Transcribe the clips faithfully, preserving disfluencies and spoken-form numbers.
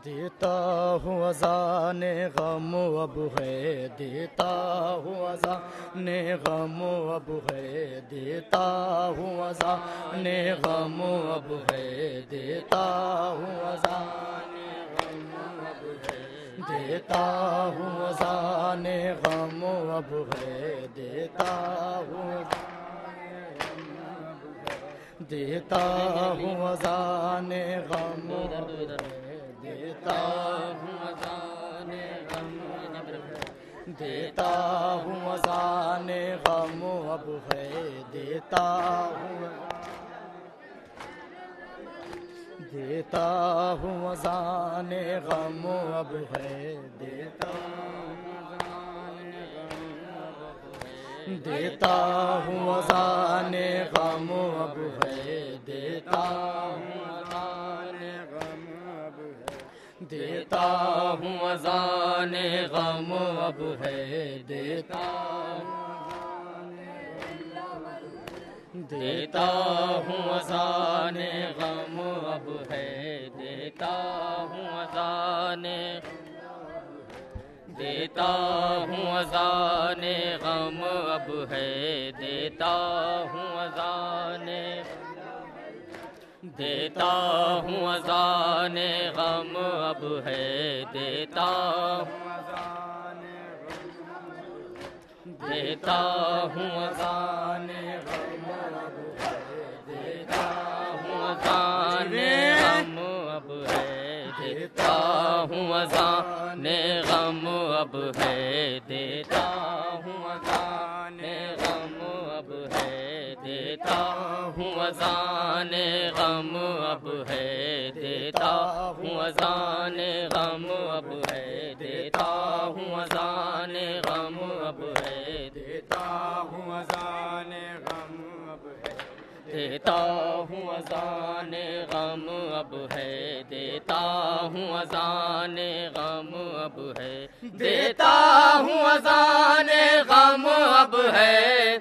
دیتا ہوں اذان غم اب ہے، دیتا ہوں اذان غم اب ہے، دیتا ہوں اذان غم اب ہے، دیتا ہوں اذان غم اب ہے، دیتا ہوں اذان غم اب ہے، دیتا ہوں دیتا ہوں اذان غم اب ہے، دیتا ہوں اذان غم اب ہے، دیتا ہوں اذان غم اب ہے، دیتا ہوں دیتا ہوں اذان غم اب ہے، دیتا دیتا ہوں اذان غم اب ہے، دیتا ہوں اذان غم اب ہے، دیتا ہوں اذان غم اب ہے، دیتا دیتا ہوں اذان غم اب ہے، دیتا ہوں اذان دیتا ہوں اذان غم اب ہے، دیتا ہوں اذان دیتا ہوں اذان غم اب ہے، دیتا دیتا ہوں اذان غم اب ہے، دیتا ہوں اذان غم اب ہے، دیتا ہوں اذان غم اب ہے، دیتا ہوں اذان غم اب ہے، دیتا ہوں اذان غم اب ہے، دیتا ہوں اذان غم اب ہے، دیتا ہوں اذان غم اب ہے، دیتا ہوں اذان غم اب ہے، دیتا ہوں اذان غم اب ہے، دیتا ہوں اذان غم اب ہے، دیتا ہوں اذان غم اب ہے،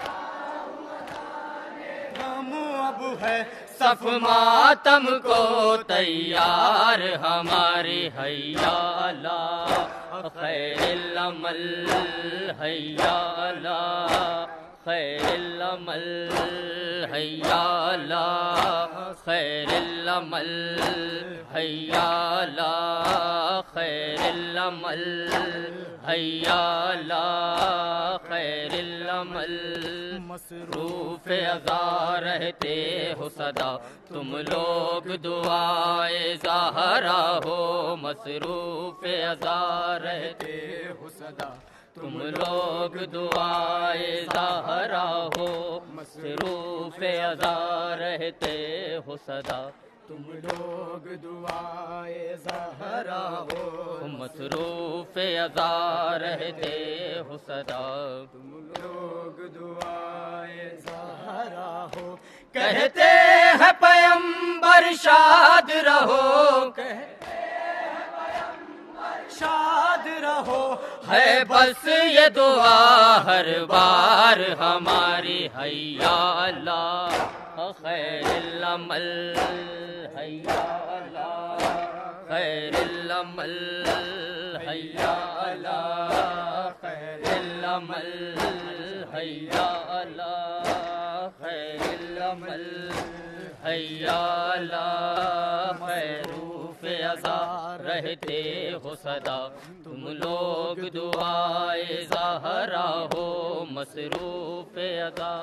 غم اب ہے، صف ماتم کو تیار ہماری حیا لا خیر العمل، حیا لا خیر العمل، حیا لا خیر العمل، حیا لا خیر العمل، حیا لا خیر العمل، مصروف اذا رہتے ہو صدا تم لوگ دعائے زہرا ہو، مصروف اذا رہتے ہو صدا تم لوگ دعائے زہرا ہو، مصروف اذا رہتے ہو صدا تم لوگ دعائے زہرا ہو، مصروف اذا رہتے ہو صدا تم لوگ دعائے زہرا ہو، کہتے ہیں پیمبر شاد رہو، کہتے ہیں پیمبر شاد رہو، ہے بس یہ دعا ہر بار ہماری، حیا لا خیر العمل، حیا لا خیر العمل، حیا لا خیر العمل، حیا لا خیر العمل، حیا لا خیروف اذا رہتے ہو صدا تم لوگ دعائے زہرا ہو، مصروف اذا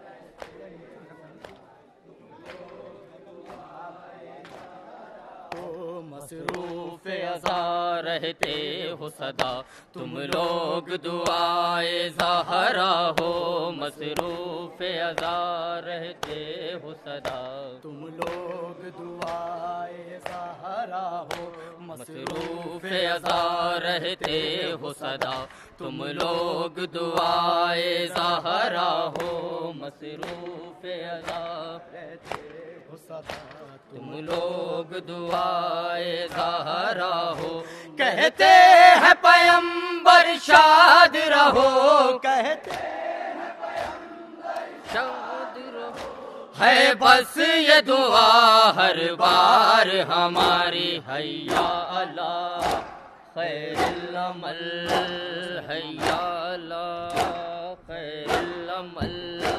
مصروف اذا رہتے ہو صدا تم لوگ دعائے زہرا ہو، مصروف اذا رہتے ہو صدا تم لوگ دعائے زہرا ہو، مصروف اذا رہتے ہو صدا تم لوگ دعائے زہرا ہو، مصروف اذا رہتے ہو صدا تم لوگ دعائے زہرا ہو، کہتے ہیں پیمبر شاد رہو، کہتے ہیں پیمبر شاد رہو، ہے بس یہ دعا ہر بار ہماری، حیا اللہ خیر العمل، حیا اللہ خیر العمل.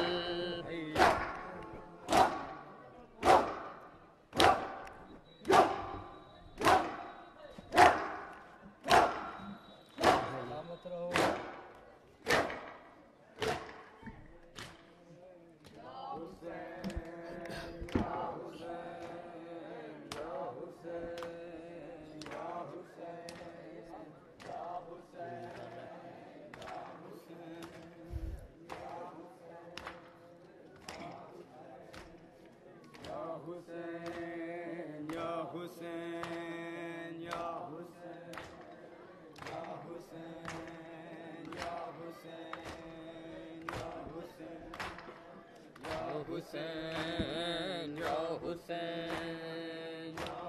حسین یا حسین یا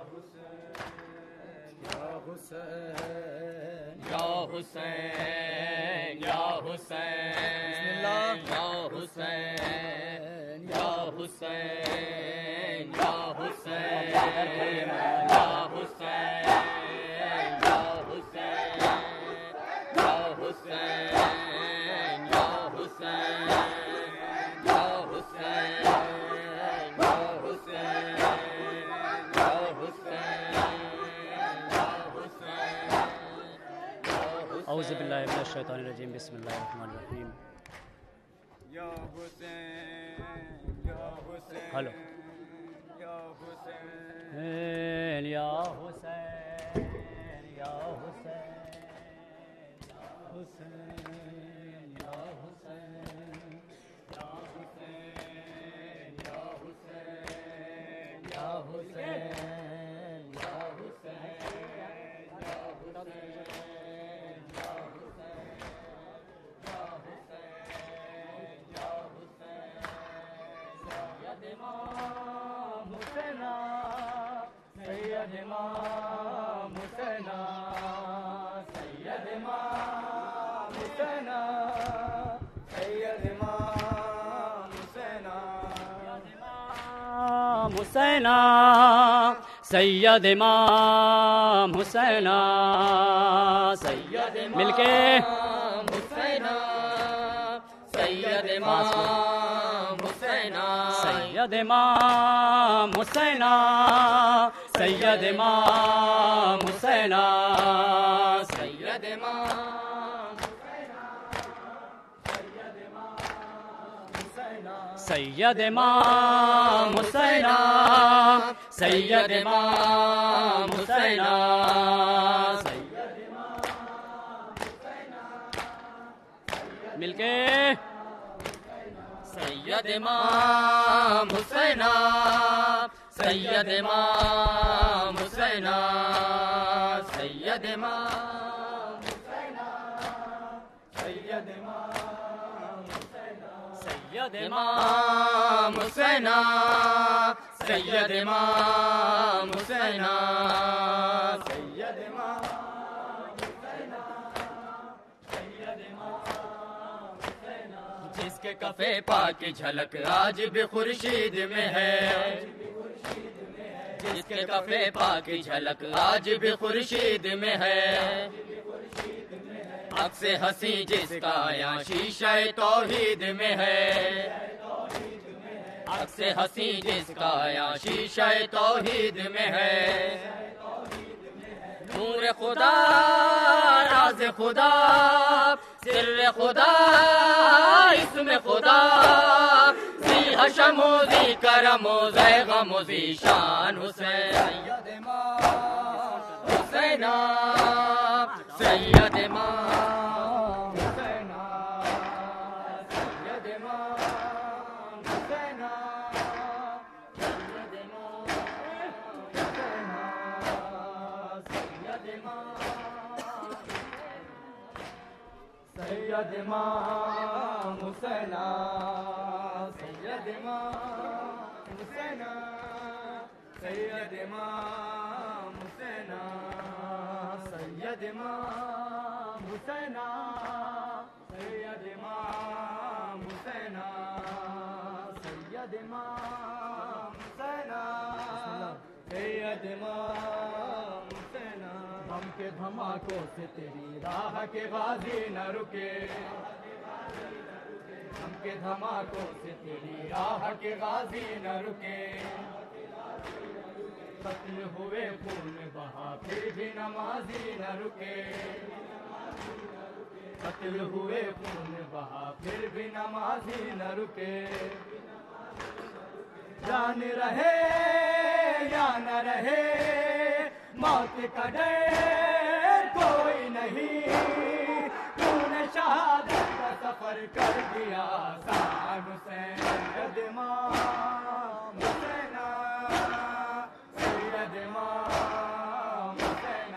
حسین یا حسین یا حسین یا حسین یا حسین یا حسین یا حسین یا حسین یا حسین یا حسین اعوذ باللہ من الشیطان الرجیم، بسم اللہ الرحمن الرحیم. یا حسین یا حسین ہلو یا حسین یا حسین یا حسین حسین یا حسین یا حسین یا حسین یا حسین یا سید امام حسین، سید امام حسین، سید امام حسین، حسین سید امام حسین، سید مل کے حسین سید امام حسین، سید امام حسین، سید امام حسین، سید امام سید امام حسین، سید امام حسین، مل کے سید امام حسین، سید امام حسین، سید امام سید امام حسین، سید امام حسین، سید جس کے کفے پاک کی جھلک آج بھی خورشید میں ہے، جس کے کفے پاک کی جھلک آج بھی خورشید میں ہے، عکس ہنسی جس کا یہاں شیشہ توحید میں ہے، عکس ہنسی جس کا یہاں شیشہ توحید میں ہے، نور خدا راز خدا سر خدا اسم خدا ذی حشم و ذی کرم و ذی غم و ذی شان حسین، سید امام حسین، سید امام حسین، سید امام حسین، سید امام سید امام حسین، سید امام حسین، سید امام حسین، سید امام حسین، سید امام حسین، سید سید امام حسین سید امام حسین ہم کے دھماکوں سے تیری راہ کے غازی نہ رکے ہم کے دھماکوں سے تیری راہ کے غازی نہ رکے قتل ہوئے خون بہا پھر بھی نمازی نہ رکے قتل ہوئے خون بہا پھر بھی نمازی نہ رکے جان رہے یا نہ رہے موت کا ڈر کوئی نہیں تو نے شہادت کا سفر کر دیا آسان سید امام حسین سید امام حسین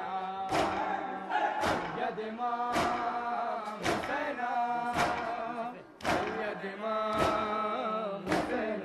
سید امام حسین سید امام حسین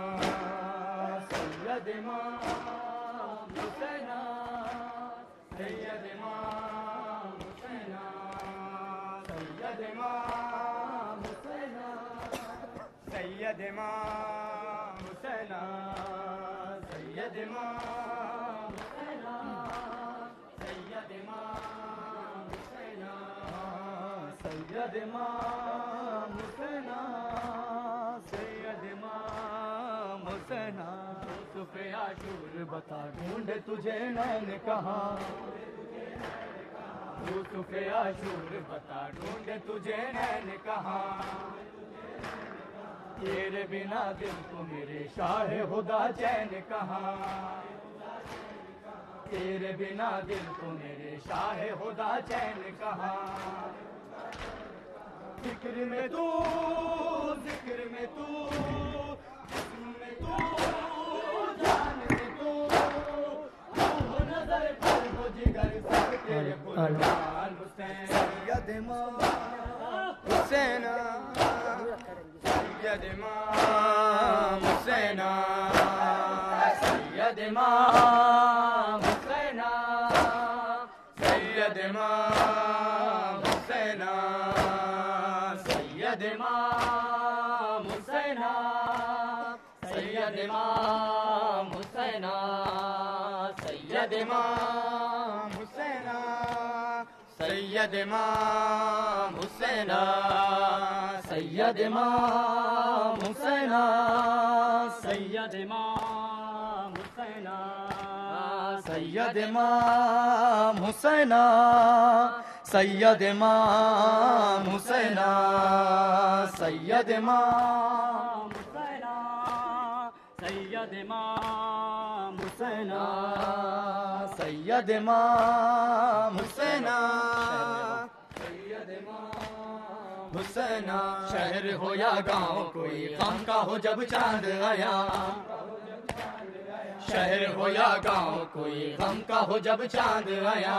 سید امام حسین سید امام حسین سید امام حسین سید امام حسین سید امام حسین سید امام حسین سید امام حسین سید امام حسین یوسف عاشور بتا ڈھونڈ تجھے نین کہاں یوسف عاشور بتا ڈھونڈ تجھے نین کہاں تیرے بنا دل کو میرے شاہ خدا چین کہاں تیرے بنا دل کو میرے شاہ خدا چین کہاں فکر میں تو ذکر میں تو جسم میں تو جان میں تو روح نظر پر ہو جگر سب تیرے قربان حسین سید امام حسین سید امام حسین سید امام حسین سید امام حسین سید امام حسین سید امام حسین سید امام حسین سید امام حسین سید امام حسین سید امام حسین سید امام حسین سید امام حسین سید امام حسین سید امام حسین سید امام حسین سید امام حسین شہر ہو یا گاؤں کوئی غم کا ہو جب چاند آیا شہر ہو یا گاؤں کوئی غم کا ہو جب چاند آیا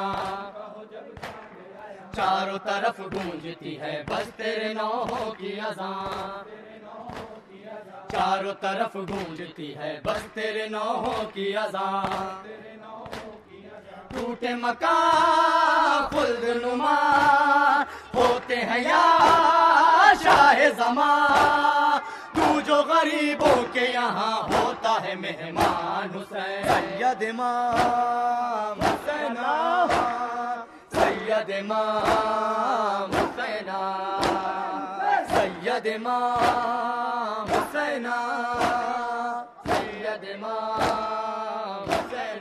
چاروں طرف گونجتی ہے بس تیرے نوحوں کی اذان چاروں طرف گونجتی ہے بس تیرے نوحوں کی اذان ٹوٹے مکان خلد نما ہوتے ہیں یا شاہ زمان تو جو غریبوں کے یہاں ہوتا ہے مہمان حسین سید امام حسین سید امام حسین سید امام حسین سید امام حسین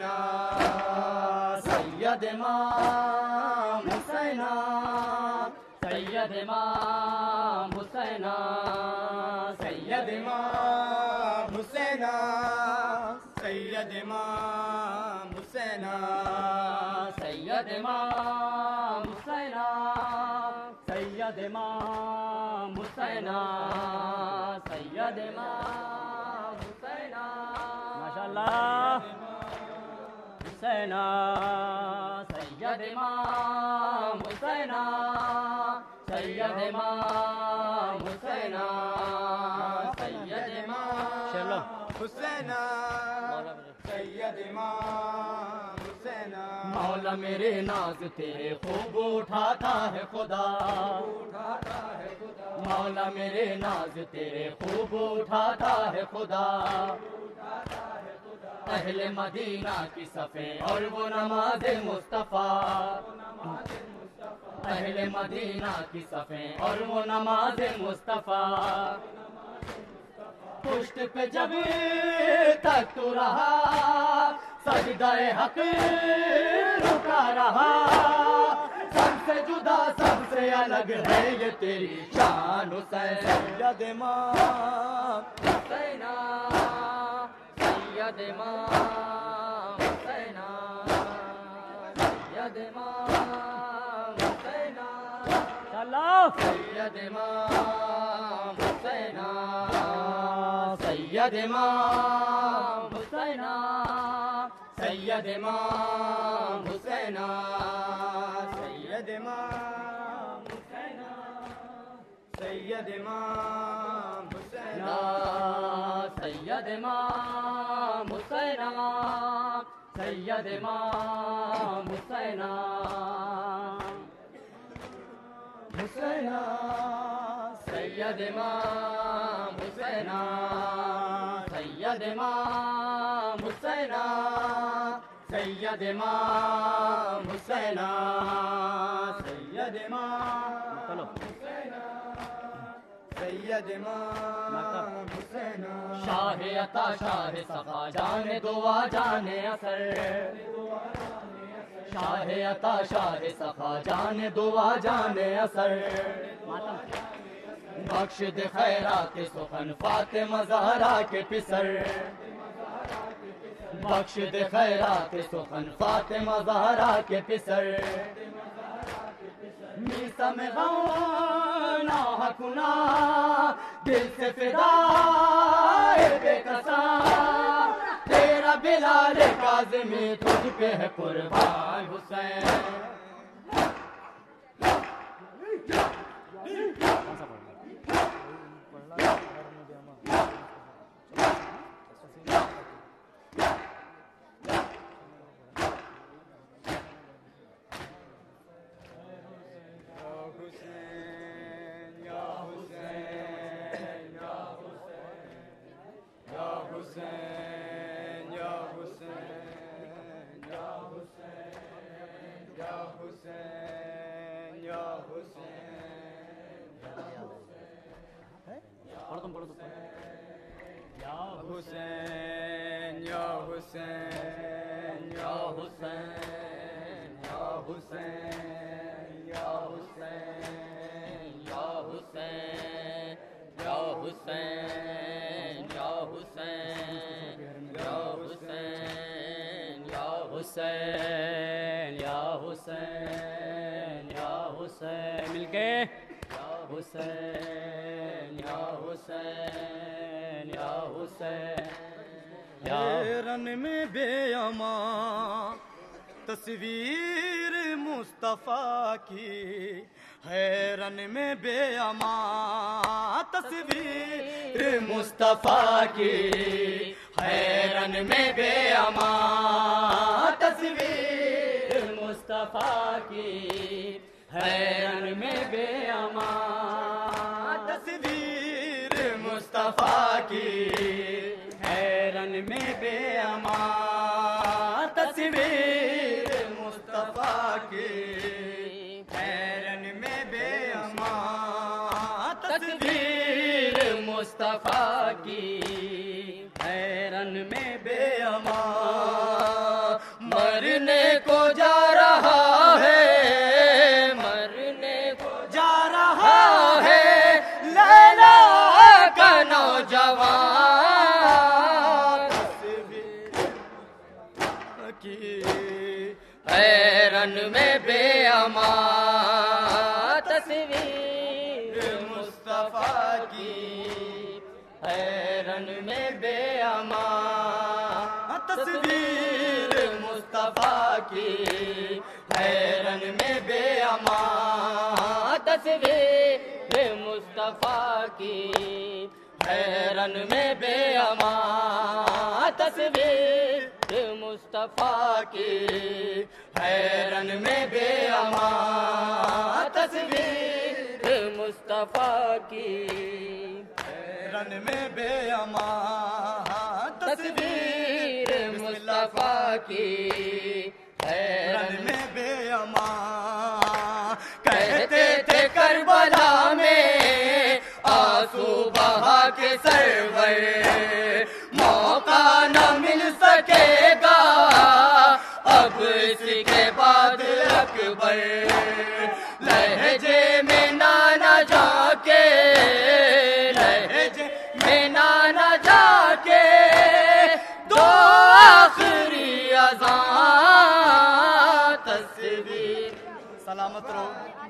سید امام حسین سید امام حسین سید امام حسین سید امام حسین سید امام حسین سید امام حسین سید امام حسین ماشاء اللہ حسین سید امام حسین سید امام حسین سید امام چلو حسین سید امام حسین مولا مولا میرے ناز تیرے خوب اٹھاتا ہے خدا، مولا میرے ناز تیرے خوب اٹھاتا ہے خدا، اہل مدینہ کی صفیں اور وہ نماز مصطفیٰ، اہل مدینہ کی صفیں اور وہ نماز مصطفیٰ، پشت پہ جب تک تو رہا سجدہ حق رکا رہا، سب سے جدا سب سے الگ ہے یہ تیری شان حسین، سید امام حسین، سید امام حسین، سید امام حسین، سید امام حسین، سید امام حسین، سید امام حسین، سید امام حسین، سید امام حسین، سید امام حسین، سید امام حسین، حسین، سید امام حسین، سید امام حسین، سید امام حسین، سید امام حسین، سید امام حسین، شاہ عطا شاہ صفا جان دعا جان اثر، شاہ عطا شاہ صفا جان دعا جان اثر، بخش دے خیرات سخن فاطمہ زہرا کے پسر، بخش دے خیرات سخن فاطمہ زہرا کے پسر، میسا میں غم نہ کنا دل سے فدا بے کسا، تیرا بلال کاظمی تجھ پہ ہے قربان حسین، حسین یا حسین یا حسین یا حسین یا حسین یا حسین یا حسین یا حسین یا حسین یا حسین یا حسین یا حسین مل کے یا حسین یا حسین یا حسین، رن میں بے امان تصویر مصطفیٰ کی، حیرن میں بے امان تصویر مصطفیٰ کی، حیرن میں بے امان تصویر مصطفیٰ کی، حیرن میں بے امان تصویر مصطفیٰ کی، حیرن میں بے امان تصویر مصطفیٰ کی، حیرن میں بے امان تصویر مصطفیٰ کی، حیرن میں بے امان، مرنے کو جا رہا ہے، مرنے کو جا رہا ہے لیلا کا نوجوان، حیرن میں بے امان تصویر مصطفیٰ کی، حیرن میں بے امان تصویر مصطفیٰ کی، حیرن میں بے امان تصویر مصطفیٰ کی، حیرن میں بے امان تصویر مصطفیٰ کی ہے رن میں بے امان تصویر مصطفیٰ کی رن میں بے امان تصویر مصطفیٰ کی ہے رن میں بے امان کہتے تھے کربلا میں آنسو بہا کے سرور موقع نہ مل سکے گا اب اس کے بعد اکبر لہجے میں نانا جا کے لہجے میں نانا جا کے دو آخری اذان تصویر سلامت رہو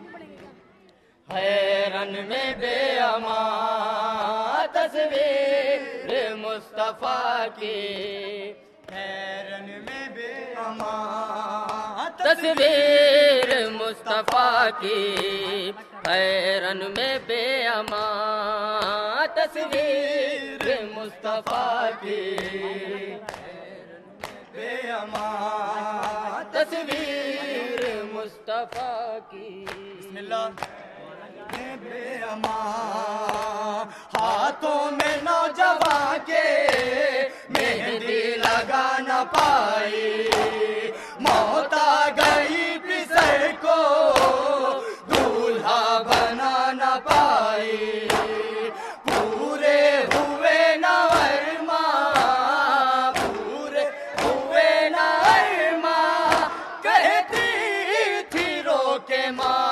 ہے رن میں بے امان تصویر مصطفیٰ کی ہے رن میں بے امان تصویر مصطفیٰ کی ہے رن میں بے امان تصویر مصطفیٰ کی بے امان تصویر مصطفیٰ کی بسم اللہ بے امان ہاتھوں میں نوجوان کے مہندی لگا نہ پائی موت آ گئی پسر کو دولہا بنا نہ پائی پورے ہوئے نہ ارمان پورے ہوئے نہ ارمان کہتی تھی رو کے ماں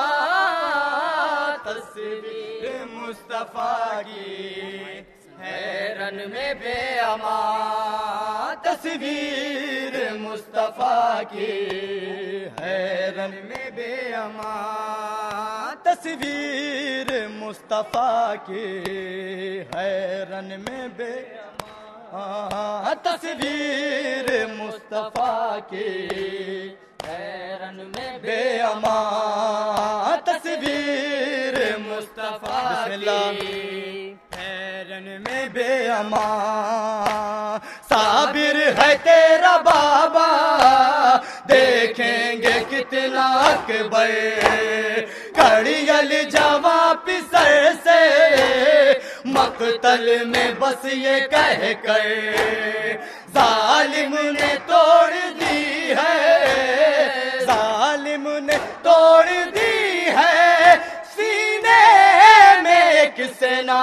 تصویر مصطفیٰ کی ہے رن میں بے امان تصویر مصطفیٰ کی ہے رن میں بے امان تصویر مصطفیٰ کی ہے رن میں بے امان تصویر مصطفیٰ کی ہے رن میں بے امان تصویر مصطفیٰ کی ہے رن میں بے امان صابر ہے تیرا بابا دیکھیں گے کتنا اکبر کڑیل جواں پسر سے مقتل میں بس یہ کہہ کر ظالم نے توڑ دی ہے ظالم نے توڑ دی ہے سینے میں ایک سینا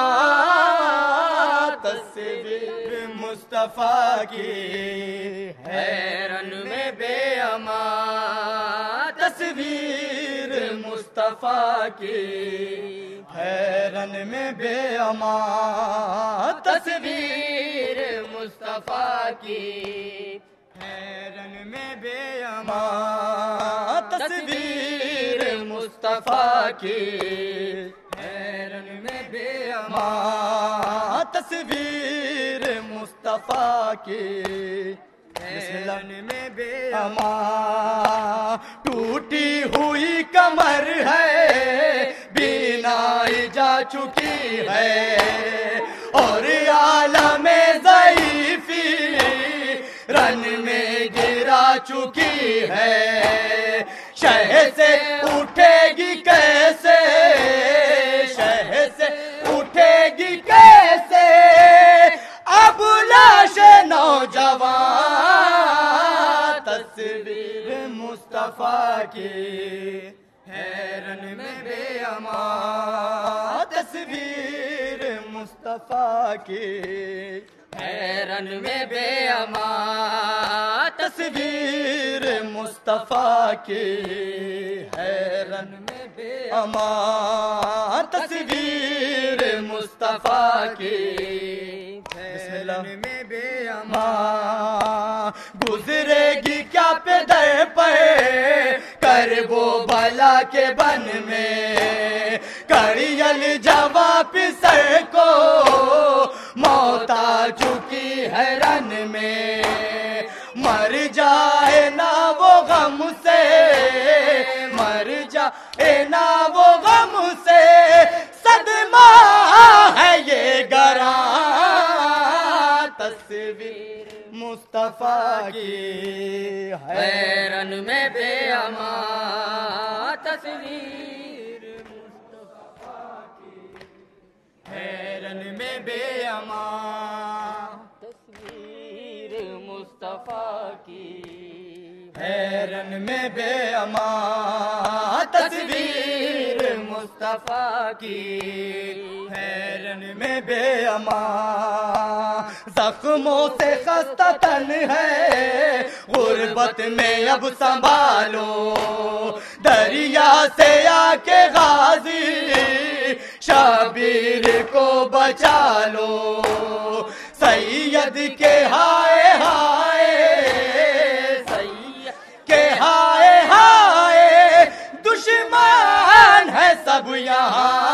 تصویر مصطفیٰ کی ہے رن میں بے امان تصویر مصطفیٰ کی ہے رن میں بے امان تصویر مصطفیٰ کی ہے رن میں بے امان تصویر مصطفیٰ کی ہے رن میں بے امان تصویر مصطفیٰ کی رن میں بے امان ٹوٹی ہوئی کمر ہے بینائی جا چکی ہے اور عالم ضعیفی رن میں گرا چکی ہے شہ سے اٹھے گی کیسے شہ سے اٹھے گی کیسے اب لاش نوجوان تصویر مصطفیٰ کی ہے رن میں بے امان تصویر مصطفیٰ کی ہے رن میں بے امان تصویر مصطفیٰ کی ہے رن میں بے امان تصویر مصطفیٰ کی بسم اللہ میں بے امان گزرے گی کیا پیدر پر کرب و بلا کے بن میں کڑیل جواں پسر کو موت آ چکی ہے رن میں مر جائے نا وہ غم سے مر جائے نا وہ غم سے صدمہ ہے یہ گراں تصویر مصطفیٰ مصطفیٰ کی، حیرن میں بے امان تصویر مصطفیٰ کی، حیرن میں بے امان تصویر مصطفیٰ کی، حیرن میں بے امان تصویر مصطفیٰ کی، حیرن میں بے امان زخموں سے خستہ تن ہے، غربت میں اب سنبھالو، دریا سے آ کے غازی شبیر کو بچا لو، سید کے ہائے ہائے سید کے ہائے ہائے دشمن ہے سب یہاں،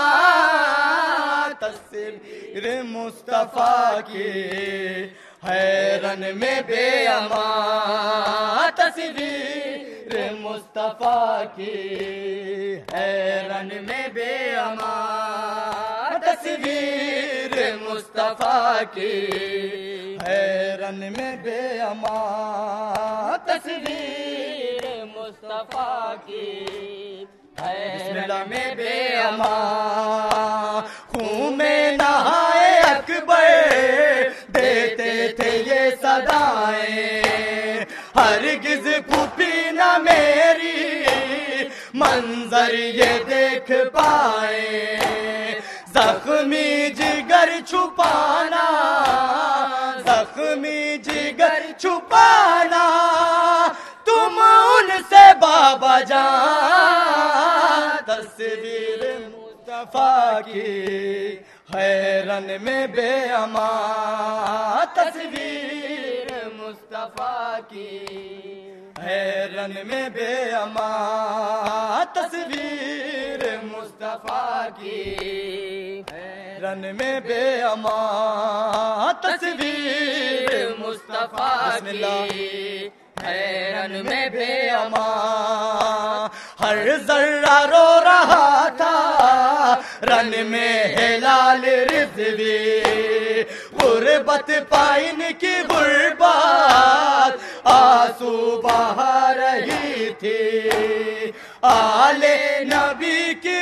تصویر مصطفیٰ کی، حیرن میں بے امان تصویر مصطفیٰ کی، حیرن میں بے امان تصویر مصطفیٰ کی، حیرن میں بے امان تصویر مصطفیٰ کی، حیرن میں بے امان خون میں نہائے اکبر دیتے تھے یہ صدائیں، ہرگز پھوپھی نہ میری منظر یہ دیکھ پائے، زخمی جگر چھپانا زخمی جگر چھپانا تم ان سے بابا جان، تصویر مصطفیٰ کی، حیرن میں بے امان تصویر مصطفیٰ کی، حیرن میں بے امان تصویر مصطفیٰ کی، حیرن میں بے امان تصویر مصطفیٰ کی، حیرن میں بے امان ہر ذرہ رو رہا تھا رن میں ہلال رضوی، غربت پائن کی غربت آنسو بہا رہی تھی، آل نبی کی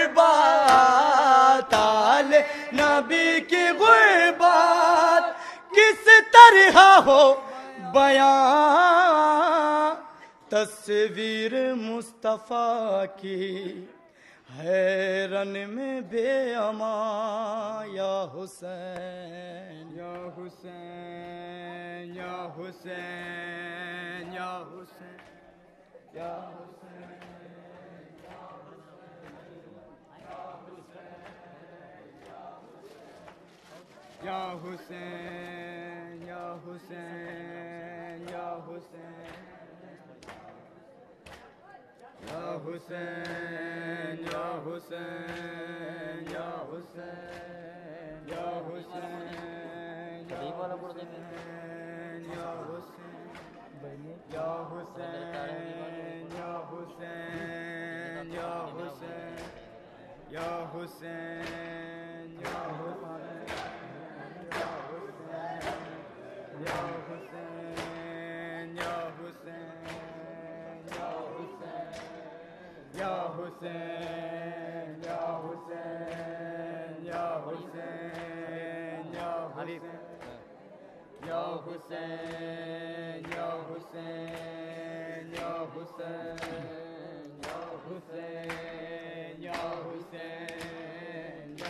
غربت آل نبی کی غربت کس طرح ہو بیان، تصویر مصطفیٰ کی، حیرن میں بے امان، یا حسین یا حسین یا حسین یا حسین یا حسین یا حسین یا حسین یا حسین یا حسین یا حسین یا حسین یا حسین یا حسین یا حسین یا حسین یا حسین یا حسین یا حسین یا یا حسین یا حسین یا حسین یا حسین یا حسین یا حسین یا حسین یا حسین یا حسین یا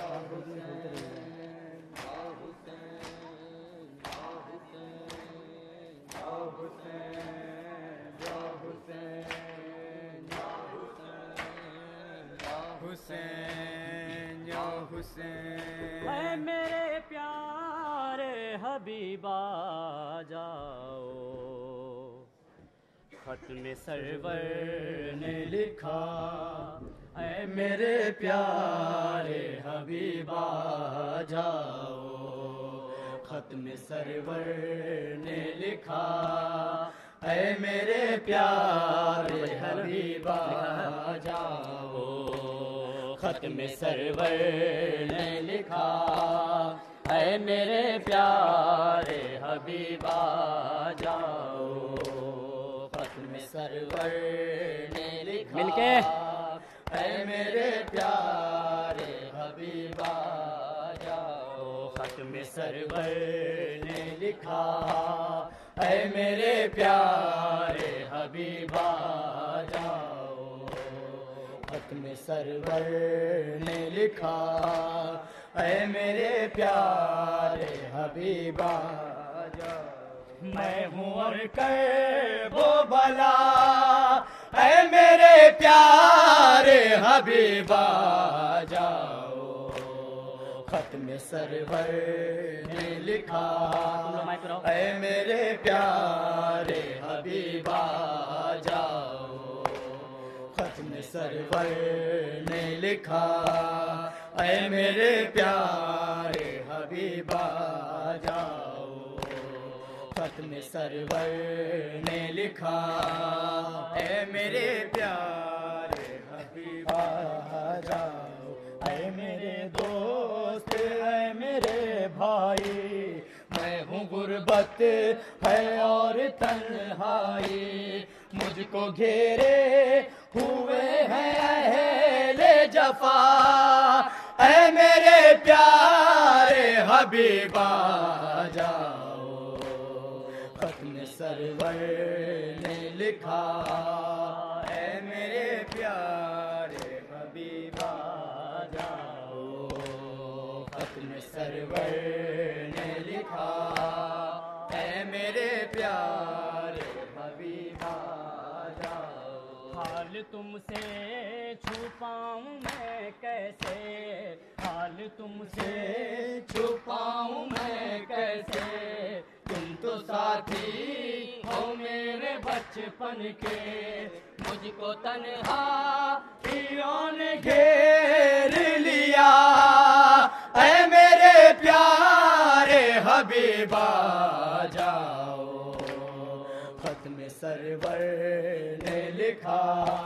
حسین یا حسین، اے میرے پیارے حبیبا جاؤ، خط میں سرور نے لکھا، اے میرے پیارے حبیبا جاؤ، خط میں سرور نے لکھا، اے میرے پیارے حبیبا جاؤ، خط میں سرور نے لکھا، اے اے میرے پیارے حبیب آ جاؤ ختم سرور نے لکھا مل کے اے میرے پیارے حبیب آ جاؤ ختم سرور نے لکھا اے میرے پیارے حبیب آ جاؤ ختم سرور نے لکھا اے میرے پیارے حبیب آ جاؤ میں ہوں اور کر وہ بلا اے میرے پیارے حبیب آ جاؤ ختم سرور نے لکھا اے میرے پیارے حبیب آ جاؤ ختم سرور نے لکھا اے میرے پیارے حبیب آ جاؤ ختم سرور نے لکھا اے میرے پیارے حبیب آ جاؤ اے میرے دوست اے میرے بھائی میں ہوں غربت ہے اور تنہائی مجھ کو گھیرے ہوئے ہیں اہل جفا اے میرے پیارے حبیب آ جاؤ ختم سرور نے لکھا اے میرے پیارے حبیب آ جاؤ ختم سرور نے لکھا اے میرے پیارے حبیب آ جاؤ حال تم سے چھپاؤں میں کیسے حال تم سے چھپاؤں میں کیسے تم تو ساتھی ہو میرے بچپن کے مجھ کو تنہا ہیوں نے گھیر لیا اے میرے پیارے حبیب آ جاؤ ختم سرور نے لکھا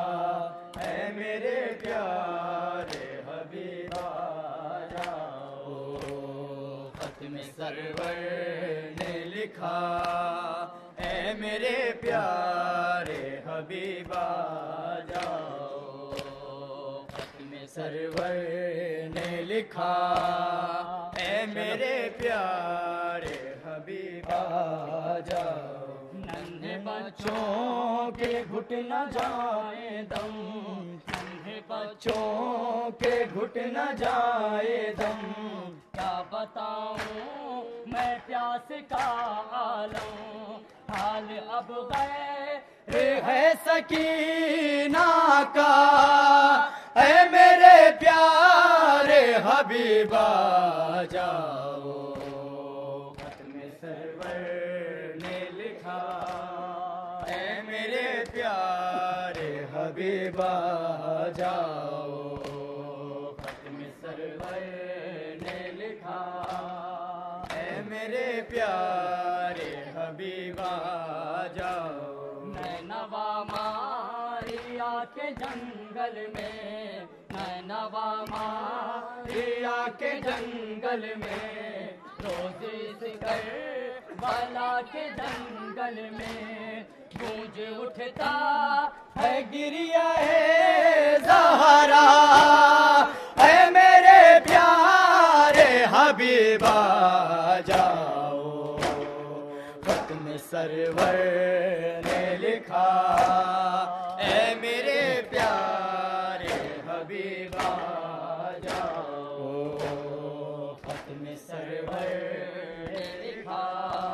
اے میرے پیارے حبیب آ جاؤ ختم سرور نے لکھا اے میرے پیارے حبیب آ جاؤ ختم سرور نے لکھا اے میرے پیارے حبیب آ جاؤ ننھے بچوں کے گھٹ نہ جائے دم ننھے بچوں کے گھٹ نہ جائے دم کیا بتاؤں میں پیاس کا عالم حال اب غیر ہے سکینہ کا اے میرے پیارے حبیب آ جاؤ ختم سرور نے لکھا اے میرے پیارے حبیب آ جاؤ ختم سرور نے لکھا اے میرے پیارے حبیب آ جاؤ نینوا ماریا کے جنگل میں نینوا ماریا کے جنگل میں روزی سکر بالا کے جنگل میں گونج اٹھتا ہے گریا ہے زہرا اے میرے پیارے حبیب آ جاؤ ختم سرور نے لکھا اے میرے پیارے حبیب آ جاؤ ختم سرور نے لکھا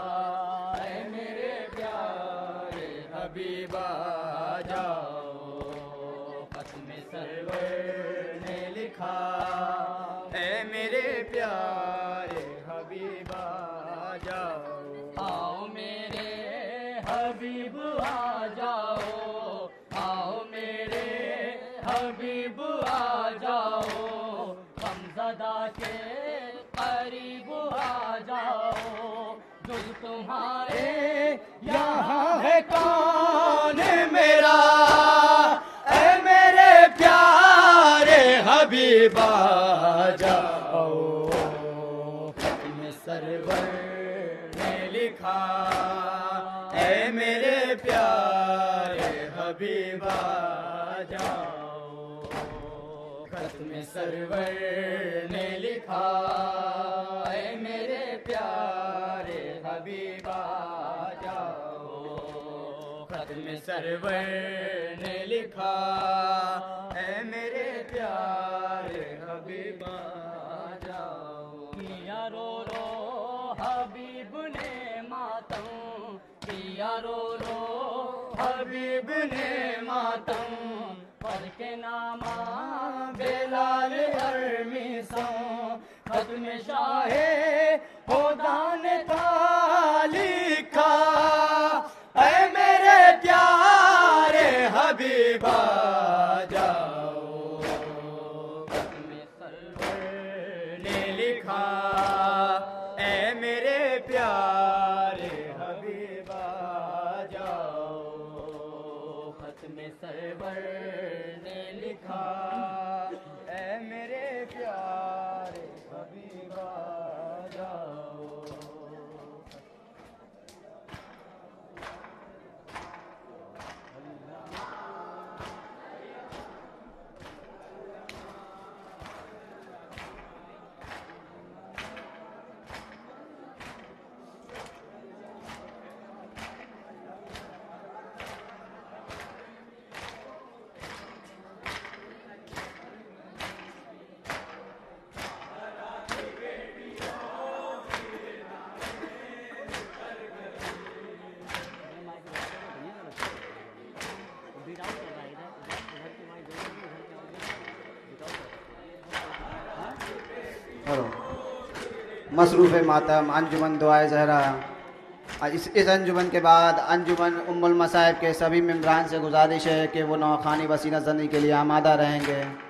اے میرے پیارے حبیب آ جاؤ ختم سرور نے لکھا اے میرے پیارے حبیب آ جاؤ آؤ میرے حبیب آ جاؤ آؤ میرے حبیب آ جاؤ غمزدہ کے قریب آ جاؤ جز تمہارے یہاں ہے کون میرا اے میرے پیارے حبیب آ جاؤ ختم سرور نے لکھا اے میرے پیارے حبیب آ جاؤ، ختم سرور نے لکھا اے میرے پیارے حبیب آ جاؤ، ختم سرور نے لکھا اے میرے پیارے حبیب آ جاؤ، کیا رو رو حبیب نے ماتم، کیا رو رو حبیب نے ماتم، پڑھ کے نامہ بلال ارمی سو، ختم شاہ خدا نے تھا لکھا اے میرے پیارے حبیب آ جاؤ، ختم سرور نے لکھا اے میرے پیارے حبیب آ جاؤ، ختم سرور نے لکھا اے میرے پیارے حبیب آ جاؤ۔ مصروف ماتم انجمن دعائے زہرا، اس اس انجمن کے بعد انجمن ام المصائب کے سبھی ممبران سے گزارش ہے کہ وہ نوخانی وسیلہ زنی کے لیے آمادہ رہیں گے۔